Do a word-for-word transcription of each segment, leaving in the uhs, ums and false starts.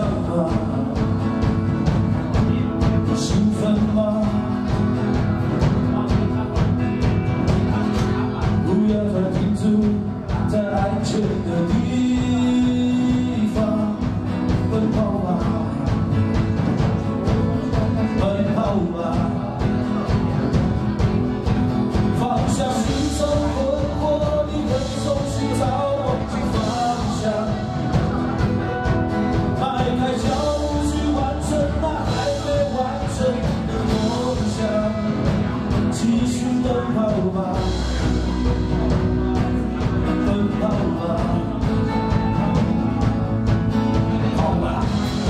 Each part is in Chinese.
吗？你兴奋吗？不要再停住在安全的地方，奔跑吧，奔跑吧，放下心中困惑，你的手寻找梦境方向，迈开脚步去完成那还没完成的梦想，继续奔跑吧。 奔跑吧，跑吧！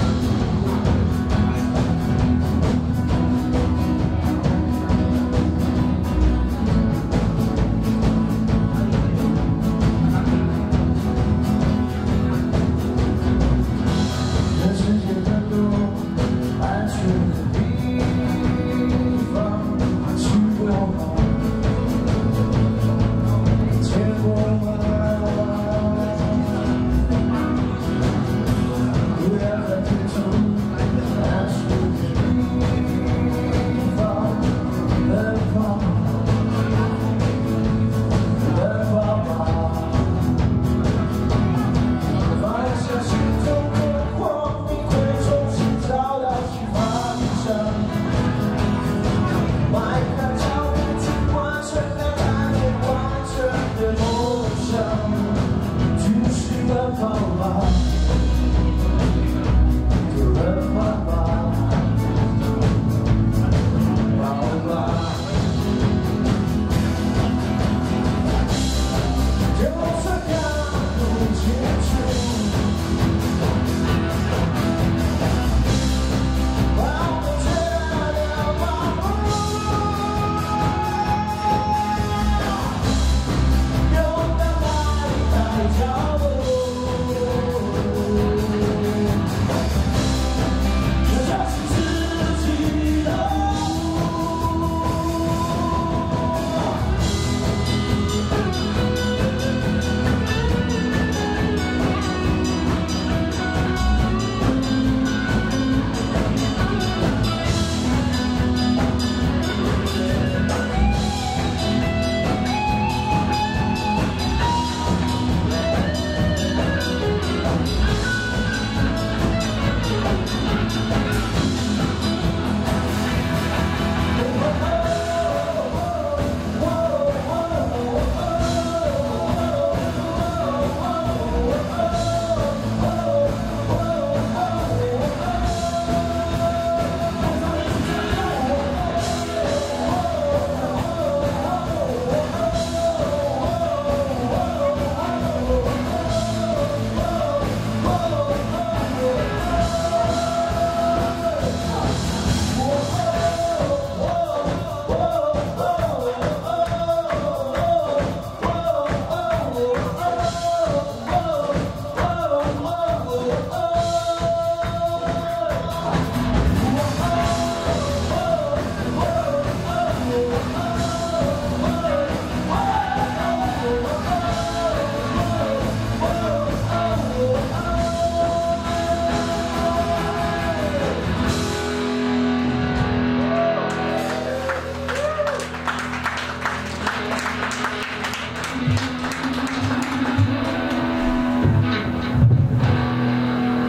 全世界很多安全的地方，去过吗？见过吗？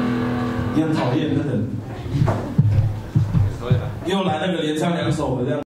你很讨厌的人，又来那个连唱两首的这样。